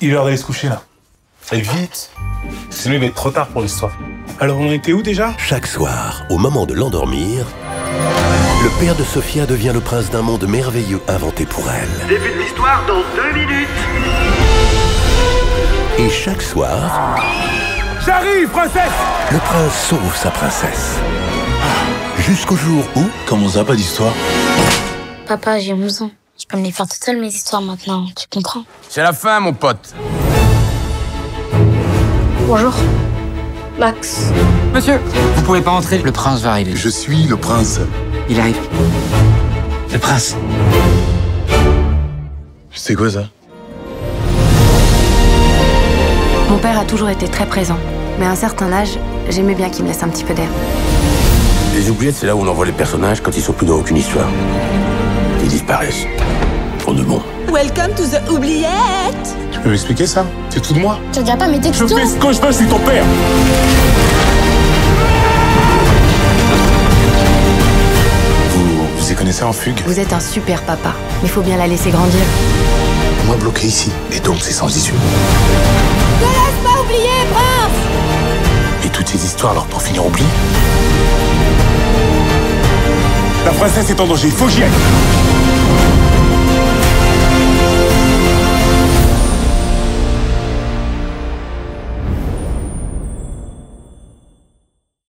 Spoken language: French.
Il est l'heure d'aller se coucher, là. Et vite. Sinon, il va être trop tard pour l'histoire. Alors, on était où, déjà? Chaque soir, au moment de l'endormir, le père de Sophia devient le prince d'un monde merveilleux inventé pour elle. Début de l'histoire dans 2 minutes. Et chaque soir, J'arrive, princesse! le prince sauve sa princesse. Jusqu'au jour où... Comment ça, pas d'histoire? Papa, j'ai 11 ans. Je peux me les faire toute seule, mes histoires, maintenant. Tu comprends? C'est la fin, mon pote. Bonjour. Max. Monsieur, vous pouvez pas entrer. Le prince va arriver. Je suis le prince. Il arrive. Le prince. C'est quoi ça? Mon père a toujours été très présent. Mais à un certain âge, j'aimais bien qu'il me laisse un petit peu d'air. Les oubliettes, c'est là où on envoie les personnages quand ils sont plus dans aucune histoire. Ils disparaissent. Pour de bon. Welcome to the oubliette. Tu peux m'expliquer ça? C'est tout de moi? Tu regardes pas mes Je textos? fais ce que je veux, je suis ton père! Vous y connaissez en fugue? Vous êtes un super papa, mais faut bien la laisser grandir. Moi bloqué ici. Et donc c'est sans issue. Ne laisse pas oublier, prince. Et toutes ces histoires, alors pour finir oubliées? La princesse est en danger, il faut que j'y aille!